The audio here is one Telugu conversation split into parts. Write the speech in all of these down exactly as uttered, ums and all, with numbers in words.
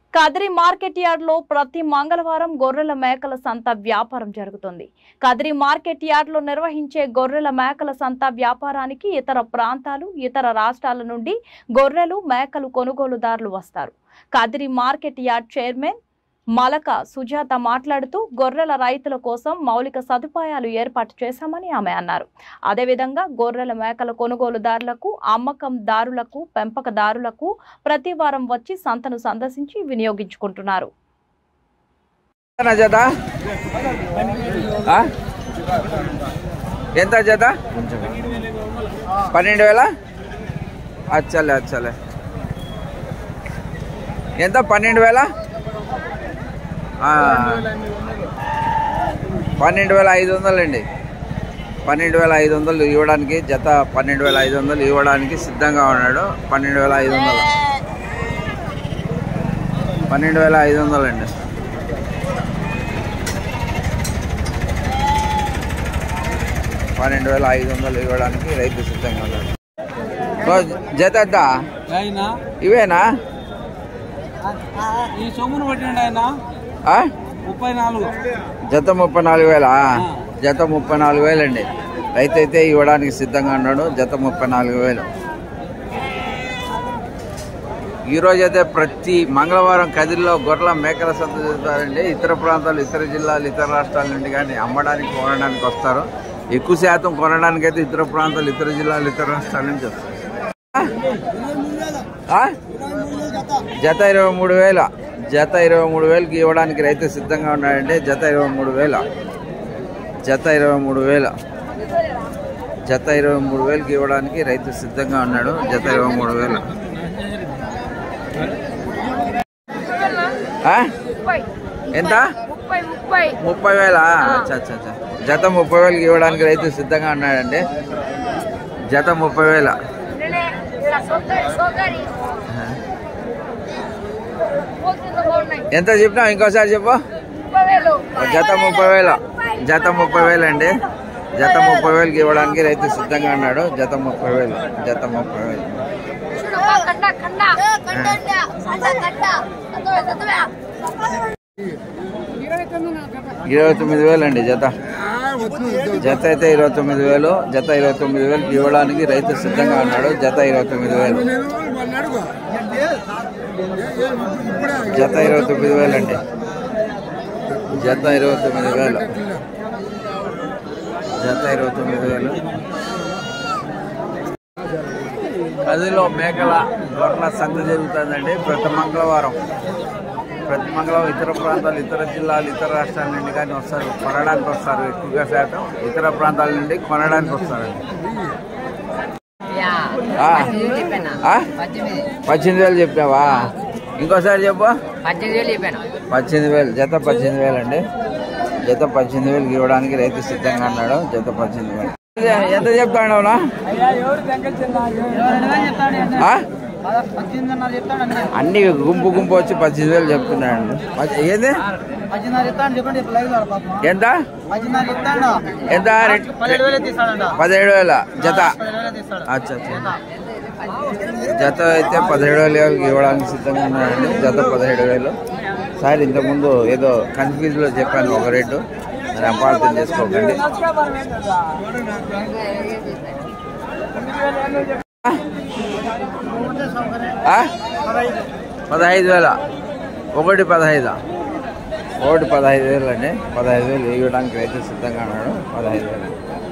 కదిరి మార్కెట్ యార్డ్ లో ప్రతి మంగళవారం గొర్రెల మేకల సంత వ్యాపారం జరుగుతుంది. కదిరి మార్కెట్ యార్డ్ లో నిర్వహించే గొర్రెల మేకల సంత వ్యాపారానికి ఇతర ప్రాంతాలు, ఇతర రాష్ట్రాల నుండి గొర్రెలు, మేకలు కొనుగోలుదారులు వస్తారు. Kadiri market yard chairman Malaka Sujatha మాట్లాడుతూ గొర్రెల రైతుల కోసం మౌలిక సదుపాయాలు ఏర్పాటు చేశామని ఆమె అన్నారు. అదేవిధంగా గొర్రెల మేకల కొనుగోలుదారులకు, అమ్మకందారులకు, పెంపకదారులకు ప్రతి వారం వచ్చి సంతను సందర్శించి వినియోగించుకుంటున్నారు. ఎంత జత? పన్నెండు వేల అచ్చలే అచ్చలే ఎంత? పన్నెండు వేల పన్నెండు వేల ఐదు వందలు అండి. పన్నెండు వేల ఐదు వందలు ఇవ్వడానికి జత పన్నెండు వేల ఐదు వందలు ఇవ్వడానికి సిద్ధంగా ఉన్నాడు. పన్నెండు వేల ఐదు వందలు పన్నెండు వేల ఐదు వందలు అండి. పన్నెండు వేల ఐదు వందలు ఇవ్వడానికి రైతు సిద్ధంగా ఉన్నాడు. జత ఎంత? ఇవేనా? జత ముప్పై నాలుగు వేల జత ముప్పై నాలుగు వేలు అండి. రైతు అయితే ఇవ్వడానికి సిద్ధంగా ఉన్నాడు. జత ముప్పై నాలుగు వేలు. ఈరోజు అయితే ప్రతి మంగళవారం కదిరిలో గొర్రెల మేకల సంత జరుగుతారండి. ఇతర ప్రాంతాలు, ఇతర జిల్లాలు, ఇతర రాష్ట్రాల నుండి కానీ అమ్మడానికి, కొనడానికి వస్తారు. ఎక్కువ శాతం కొనడానికి అయితే ఇతర ప్రాంతాలు, ఇతర జిల్లాలు, ఇతర రాష్ట్రాల నుంచి వస్తారు. జత ఇరవై మూడు వేల జత ఇరవై మూడు వేలకి ఇవ్వడానికి రైతు సిద్ధంగా ఉన్నాడండి. జత ఇరవై మూడు వేల జత ఇరవై మూడు వేల జత ఇరవై మూడు వేలకి ఇవ్వడానికి రైతు సిద్ధంగా ఉన్నాడు. జత ఇరవై మూడు వేల ఎంత? ముప్పై వేల జత ముప్పై వేలకి ఇవ్వడానికి రైతు సిద్ధంగా ఉన్నాడండి. జత ముప్పై వేల ఎంత చెప్పినా ఇంకోసారి చెప్పు. జత ముప్పై వేల జత ముప్పై వేలు అండి. జత ముప్పై వేలకి ఇవ్వడానికి రైతు సిద్ధంగా ఉన్నాడు. జత ముప్పై వేలు జత ముప్పై వేలు ఇరవై తొమ్మిది వేలు అండి. జత జత అయితే ఇరవై తొమ్మిది వేలు జత ఇరవై తొమ్మిది వేలకి ఇవ్వడానికి రైతు సిద్ధంగా ఉన్నాడు. జత ఇరవై తొమ్మిది వేలు జత ఇరవై తొమ్మిది వేలు అండి. జత ఇరవై తొమ్మిది వేలు జత ఇరవై తొమ్మిది వేలు కదిలో మేకల గొర్రెల సంత జరుగుతుందండి. ప్రతి మంగళవారం ప్రతి మంగళవారం ఇతర ప్రాంతాలు, ఇతర జిల్లాలు, ఇతర రాష్ట్రాల నుండి కానీ వస్తారు. కొనడానికి వస్తారు. ఎక్కువగా శాతం ఇతర ప్రాంతాల నుండి కొనడానికి వస్తారండి. పద్దెనిమిది వేలు చెప్పావా? ఇంకోసారి చెప్పు. పద్దెనిమిది వేలు జత పద్దెనిమిది వేలు అండి. జత పద్దెనిమిది వేలకి ఇవ్వడానికి రైతు సిద్ధంగా ఉన్నాడు. జత పద్దెనిమిది వేలు ఎంత చెప్తాడవునా? అన్ని గుంపు గుంపు వచ్చి పద్దెనిమిది వేలు చెప్తున్నాడు. ఏది ఎంత? ఎంత? పదిహేడు వేల జత. అచ్చా జత అయితే పదిహేడు వేలు ఇవ్వడానికి సిద్ధంగా ఉన్నాడండి. జత పదిహేడు వేలు. సార్ ఇంతకుముందు ఏదో కన్ఫ్యూజ్ లో చెప్పాను ఒక రేటు, అని అపార్థం చేసుకోకండి. పదహైదు వేల ఒకటి పదహైదు ఒకటి పదహైదు వేలు అండి. పదహైదు వేలు ఇవ్వడానికి రైతు సిద్ధంగా ఉన్నాడు. పదహైదు వేలు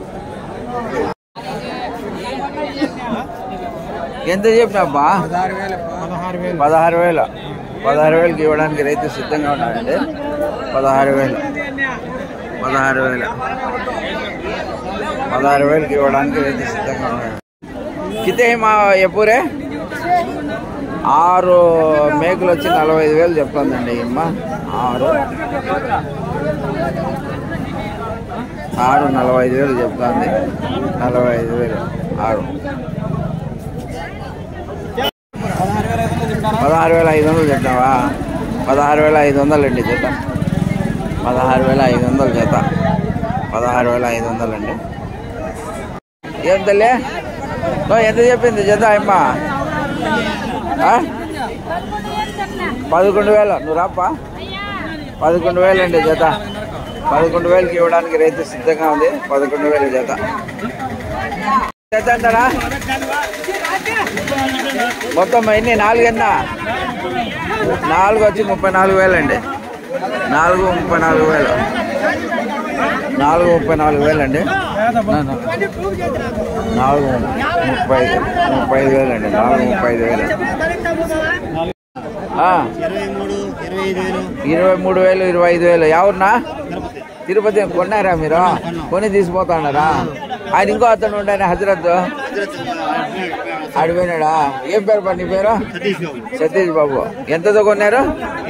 ఎంత చెప్పినబ్బా? పదహారు వేల పదహారు వేలకి ఇవ్వడానికి రైతు సిద్ధంగా ఉన్నాడండి. పదహారు వేలు పదహారు వేల పదహారు వేలకి ఇవ్వడానికి రైతు సిద్ధంగా ఉన్నాడు. కితే మా ఎప్పుడే ఆరు మేకలు వచ్చి నలభై ఐదు వేలు చెప్తుందండి. అమ్మ ఆరు ఆరు నలభై ఐదు వేలు చెప్తుంది. నలభై ఐదు వేలు ఆరు పదహారు వేల ఐదు వందలు చెప్పినావా? పదహారు వేల ఐదు వందలు అండి జత. పదహారు వేల ఐదు వందలు జత. పదహారు వేల ఐదు వందలు అండి. ఏం తల్లి ఎంత చెప్పింది జత అమ్మ? పదకొండు వేలు నువ్వు రాప్పా. పదకొండు వేలు అండి జత. పదకొండు వేలకి ఇవ్వడానికి రైతు సిద్ధంగా ఉంది. పదకొండు వేలు జత. జత అంటారా మొత్తం ఎన్ని? నాలుగు ఎన్న నాలుగు వచ్చి ముప్పై నాలుగు వేలు అండి. నాలుగు ముప్పై నాలుగు వేలు నాలుగు ముప్పై నాలుగు వేలు అండి. నాలుగు ముప్పై ముప్పై ఐదు వేలు అండి. నాలుగు ముప్పై ఐదు వేలు ఇరవై మూడు వేలు ఇరవై ఐదు వేలు. ఎవరున్నా? తిరుపతి కొన్నారా మీరు? కొని తీసుకుపోతా ఉన్నారా? ఆయన ఇంకో అతను ఉండే హజరత్ అడిపోయినాడా? ఏం పేరు పని పేరు? సతీష్ బాబు. ఎంతతో కొన్నారు?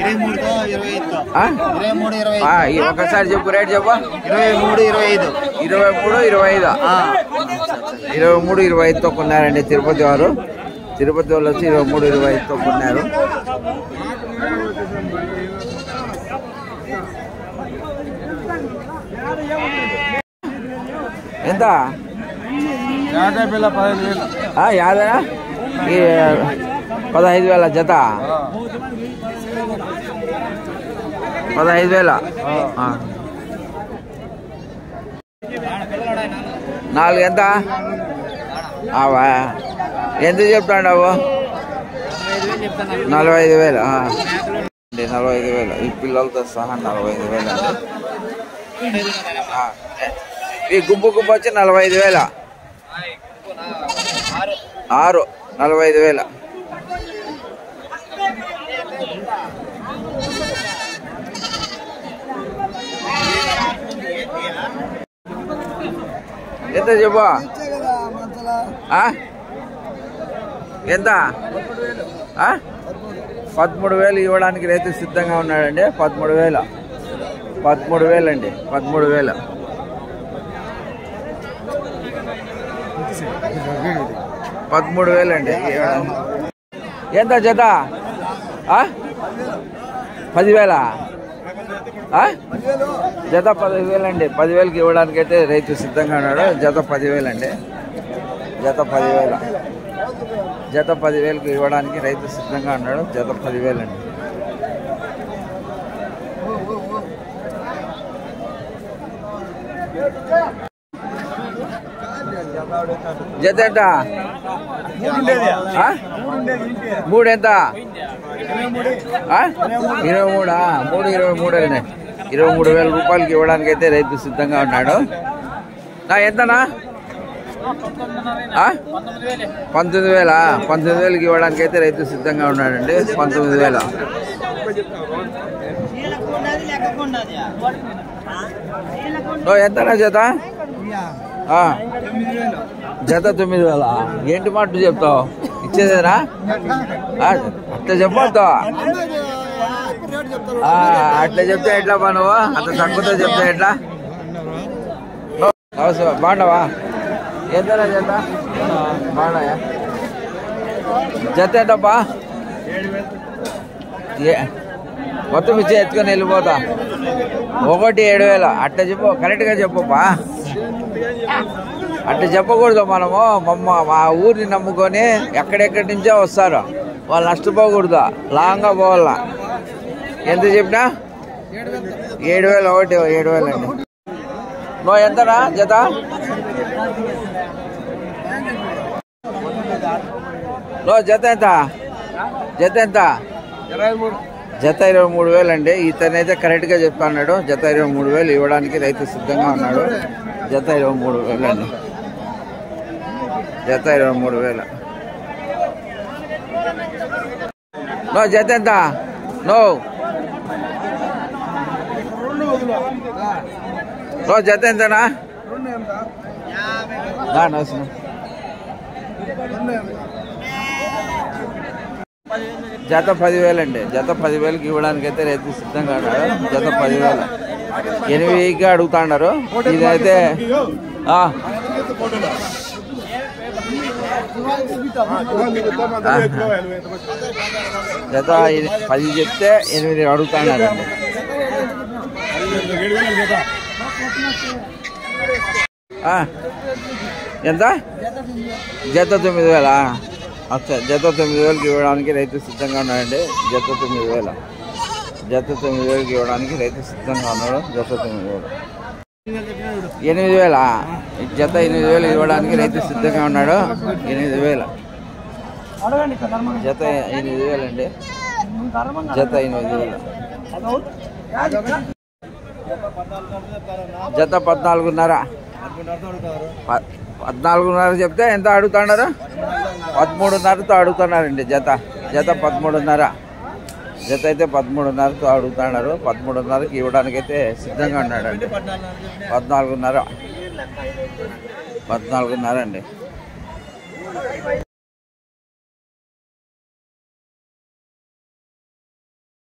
ఒకసారి చెప్పు రేట్ చెప్పు. ఇరవై మూడు ఇరవై ఐదు ఇరవై మూడు ఇరవై ఐదు ఇరవై మూడు ఇరవై ఐదుతో కొన్నారండి తిరుపతి వారు. తిరుపతి వాళ్ళు వచ్చి ఇరవై మూడు ఇరవై ఐదుతో కొన్నారు. ఎంత? యాదా ఈ పదహైదు వేల జత. పదహైదు వేల నాలుగు ఎంత? అవా ఎంత చెప్తాండావు? నలభై ఐదు వేలు అండి. నలభై ఐదు వేలు ఈ పిల్లలతో సహా నలభై ఐదు వేలు అండి. ఈ గుంపు గుంపు వచ్చి నలభై ఐదు వేల ఆరు నలభై ఐదు వేల ఎంత చెప్పు? ఎంత? పదమూడు వేలు ఇవ్వడానికి రైతు సిద్ధంగా ఉన్నాడండి. పదమూడు వేల పదమూడు వేలు అండి. పదమూడు వేలు పదమూడు వేలు అండి. ఎంత జత? పదివేల జత పదిహేను వేలు అండి. పదివేలకి ఇవ్వడానికి అయితే రైతు సిద్ధంగా ఉన్నాడు. జత పదివేలు అండి. జత పదివేల జత పదివేలకు ఇవ్వడానికి రైతు సిద్ధంగా ఉన్నాడు. జత పదివేలు అండి. జత ఎంత? మూడు ఎంత? ఇరవై మూడా? మూడు ఇరవై మూడు అండి. ఇరవై మూడు వేల రూపాయలకి ఇవ్వడానికి అయితే రైతు సిద్ధంగా ఉన్నాడు. నా ఎంతనా? పంతొమ్మిది వేల పంతొమ్మిది వేలకి ఇవ్వడానికి అయితే రైతు సిద్ధంగా ఉన్నాడండి. పంతొమ్మిది వేల ఎంతనా జత? జత తొమ్మిది వేల ఏంటి మాట చెప్తావు? ఇచ్చేదేనా? అట్లా చెప్పొద్దు. అట్లా చెప్తే ఎట్లా బా నువ్వు? అట్లా తక్కువతో చెప్తే ఎట్లా? బాగున్నావా? ఎంతనా జత? బాగున్నాయా? జత ఏంటబ్బా? మొత్తం ఇచ్చి ఎత్తుకొని వెళ్ళిపోతా. ఒకటి ఏడు వేల అట్లా చెప్పు. కరెక్ట్గా చెప్పబ్బా. అట్లా చెప్పకూడదు. మనము మమ్మ మా ఊరిని నమ్ముకొని ఎక్కడెక్కడి నుంచో వస్తారు. వాళ్ళు నష్టపోకూడదు. లాంగ్గా పోవాలా. ఎంత చెప్పినా? ఏడు వేలు ఒకటి ఏడు వేలు అండి. నువ్వు ఎంతనా జత? నువ్వు జత ఎంత? జత ఎంత? జత ఇరవై మూడు వేలు అండి. ఇతనైతే కరెక్ట్గా చెప్తున్నాడు. జత ఇరవై మూడు వేలు ఇవ్వడానికి రైతు సిద్ధంగా ఉన్నాడు. జత ఇరవై మూడు వేలు అండి. జత ఇరవై మూడు వేలు. నో జత ఎంత? నో నో జత ఎంతనా? జత పదివేలు అండి. జత పదివేలకి ఇవ్వడానికి అయితే రైతు సిద్ధంగా ఉన్నాడు. జత పదివేలు ఎనిమిదికి అడుగుతున్నారు. ఇదైతే జత పది చెప్తే ఎనిమిది అడుగుతున్నారండి. ఎంత? జత తొమ్మిది వేల అచ్చా జత తొమ్మిది వేలకి ఇవ్వడానికి రైతు సిద్ధంగా ఉన్నాడండి. జత తొమ్మిది వేల జత తొమ్మిది వేలకి ఇవ్వడానికి రైతు సిద్ధంగా ఉన్నాడు. జత తొమ్మిది వేలు ఎనిమిది వేల జత ఎనిమిది వేలు ఇవ్వడానికి రైతు సిద్ధంగా ఉన్నాడు. ఎనిమిది వేల జత ఎనిమిది వేలు అండి. జత ఎనిమిది వేలు జత పద్నాలుగున్నర పద్నాలుగున్నర చెప్తే ఎంత అడుగుతున్నారు? పదమూడున్నరతో అడుగుతున్నారండి. జత జత పదమూడున్నర జత అయితే పదమూడున్నరతో అడుగుతున్నారు. పదమూడున్నరకి ఇవ్వడానికైతే సిద్ధంగా ఉన్నాడండి. పద్నాలుగున్నర పద్నాలుగున్నర అండి.